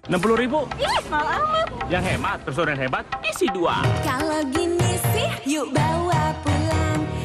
60.000. Ih, mahal amat. Yang hemat, terus yang hebat, isi 2. Kalau gini sih, yuk bawa pulang.